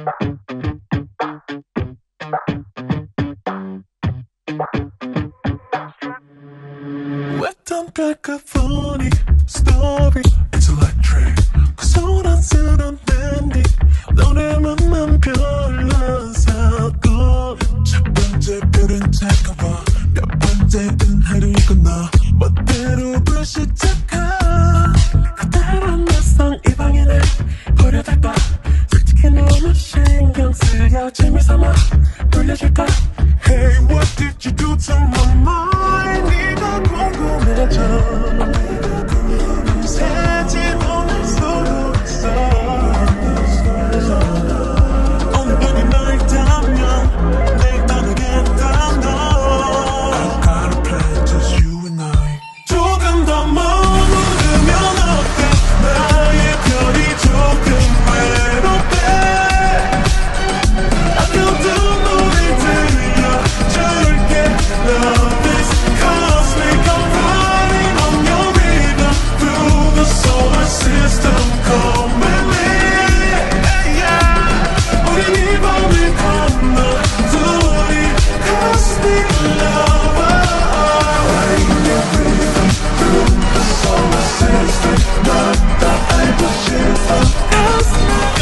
Wet cacophonic story, it's electric. 그 소란스러운 밴딩 노래만 별로사고 첫 번째 별은 차가워 몇 번째든 하루를 건너 멋대로 불시착한 그대란 낯선 이 방에는 버려달까 솔직히 너무 신경 쓰여 재미삼아 돌려줄까. Hey, what did you do to my mind? 네가 궁금해져. 새집 오늘 쏘고 있어. 오늘뿐이 널 닿으면 내일 떠나겠다 너. I've got a plan, just you and I. 조금 더 머무르면 어때? 나의 별이 조금 외롭대. 아껴둔 노래 들려줄게. Love is cosmic, I'm riding on your rhythm through the solar system. Come with me, yeah. 우린 이 밤을 건너 둘이 cosmic lover. Riding your rhythm through the solar system. 넌 다 알고 싶어. Cosmic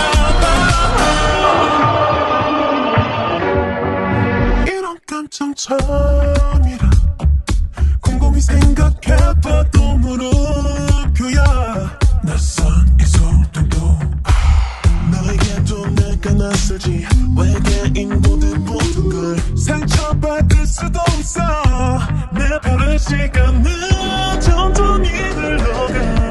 lover. 이런 감정 처음이라 곰곰이 생각해봐도 무릎표야. 낯선 이 소리도 너에게도 내가 낯설지. 외계인 보듯 모든 걸 상처받을 수도 있어. 내 별의 시간은 천천히 흘러가.